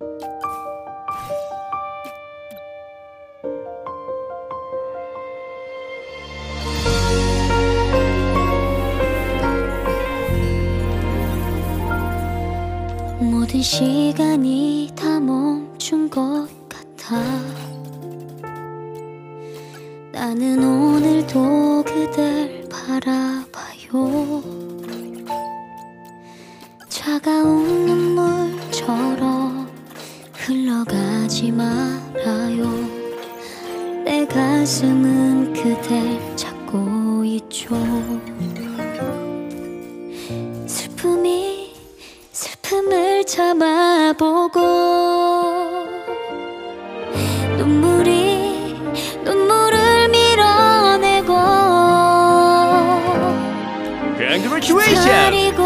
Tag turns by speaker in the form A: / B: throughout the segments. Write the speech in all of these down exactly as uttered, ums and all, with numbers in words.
A: 모든 시간이 다 멈춘 것 같아. 나는 오늘도 그댈 바라봐요. 차가운 눈물처럼 흘러가지 말아요. 내 가슴은 그댈 찾고 있죠. 슬픔이 슬픔을 참아보고, 눈물이 눈물을 밀어내고, 기다리고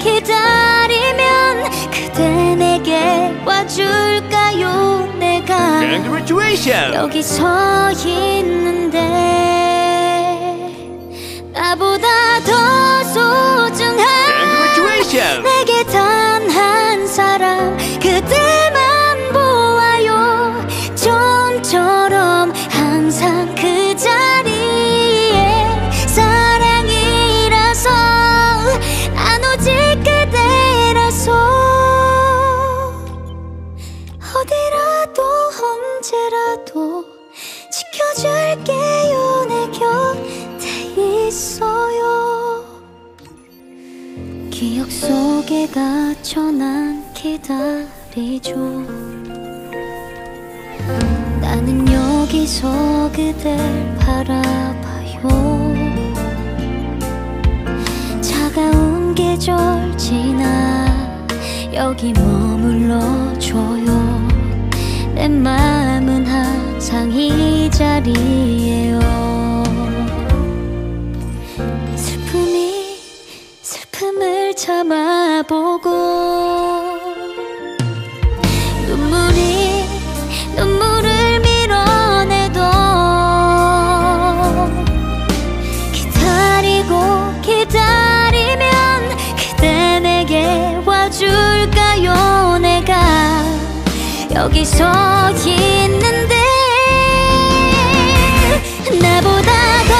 A: 기다리면 그대 내게 와줄까요? 내가 여기 서 있는데 나보다 더 소중한 내게 단 한 사람 그대만 보아요. 좀처럼 항상 그 자리에 사랑이라서 난 오직 그대라서 어디라도 언제라도 지켜줄게요. 내 곁에 있어요. 기억 속에 갇혀 난 기다리죠. 나는 여기서 그댈 바라봐요. 차가운 계절 지나 여기 머물러줘요. 내 마음은 항상 이 자리에요. 슬픔이 슬픔을 참아보고, 눈물이 눈물을 밀어내도 기다리고 기다리면 그대 내게 와줄까요? 내가 여기 서 있는데 나보다 더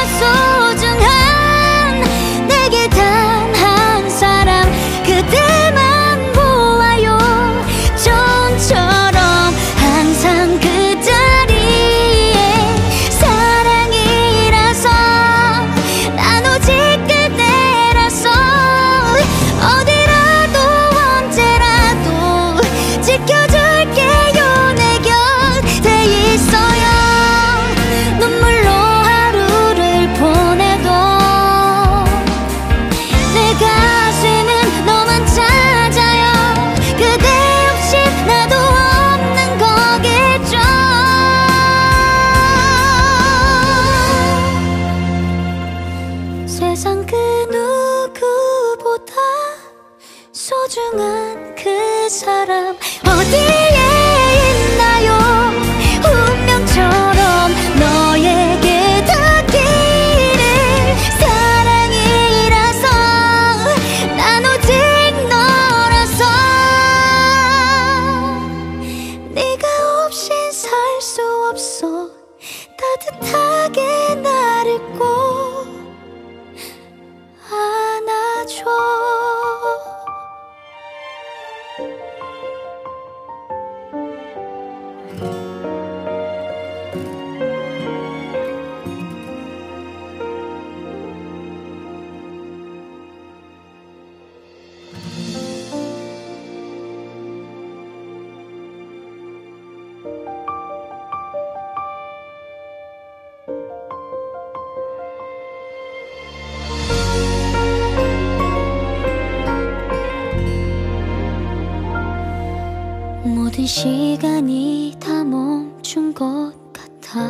A: 소중한 내게 단 한 사람 그대만 보아요. 좀처럼 항상 그 자리에 사랑이라서 난 오직 그대라서 어디라도 언제라도 지켜줄게요. 내 곁에 있어요. 눈물로 하루를 보내도 내 가슴은 너만 찾아요. 그대 없이 나도 없는 거겠죠. 세상 그 누구보다 소중한 그 사람 어디에 있나요? 운명처럼 너에게 닿기를. 사랑이라서 난 오직 너라서 네가 없인 살 수 없어. 따뜻하게 나를 꼭 안아줘. 모든 시간이 다 멈춘 것 같아.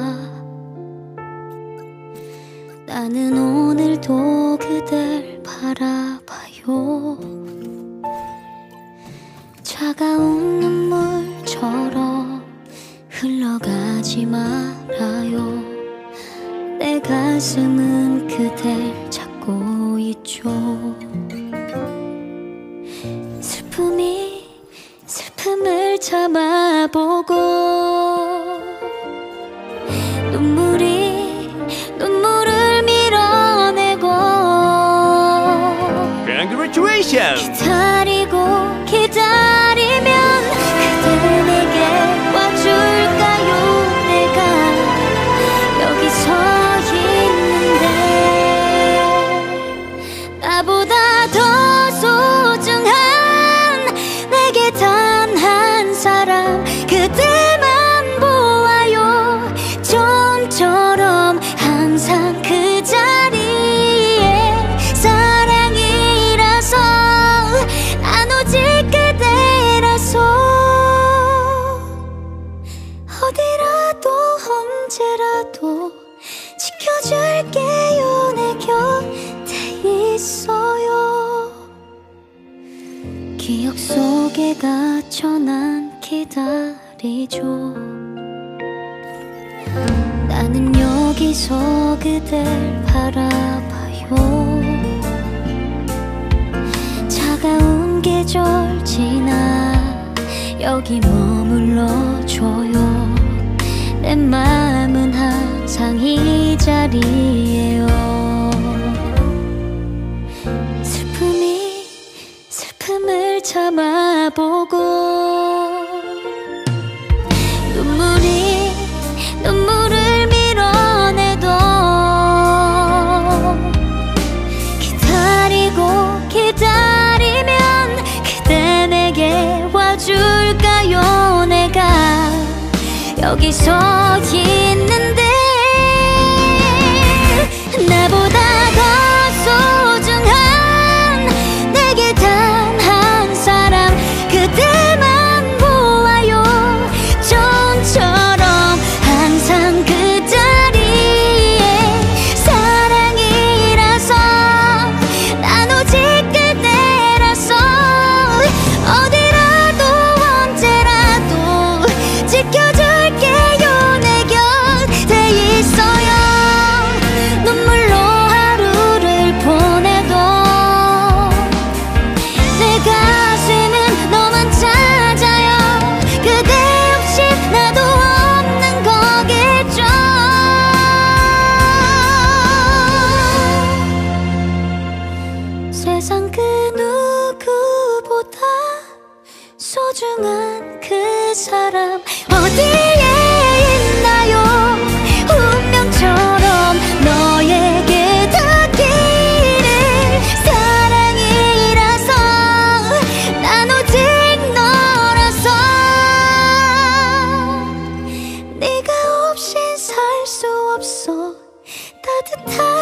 A: 나는 오늘도 그댈 바라봐요. 차가운 눈물처럼 흘러가지 말아요. 내 가슴은 그댈 찾고 있죠. 슬픔이 슬픔을 슬픔을 참아보고 눈물이 눈물을 밀어내고
B: Congratulations!
A: 기다리고 기다리면 그대 내게 와줄까요? 내가 여기 서 있는데 나보다 더 소중한 내게 단 한 사람 그대만 보아요. 좀처럼 항상 그 자리에 사랑이라서 난 오직 그대라서 어디라도 언제라도 지켜줄게요. 내 곁에 있어요. 기억 속에 갇혀 난 기다리죠. 나는 여기서 그댈 바라봐요. 차가운 계절 지나 여기 머물러줘요. 내 마음은 항상 이 자리에요. 슬픔이 슬픔을 참아보고 눈물이 눈물을 밀어내도 기다리고 기다리면 그대 내게 와줄까요? 내가 여기 서 있는데 나보다 더 소중한 내게 단 한 사람 그대만 보아요. 좀처럼 항상 그 자리에 사랑이라서 난 오직 그대라서 어디라도 언제라도 지켜줄게요. 내 곁에 있어요. 눈물로 하루를 보내도 내 가슴은 너만 찾아요. 그대 없이 나도 없는 거겠죠. 세상 그 누구보다 소중한 그 사람 어디에 있나요? 운명처럼 너에게 닿기를 사랑이라서 난 오직 너라서 네가 없인 살 수 없어 따뜻한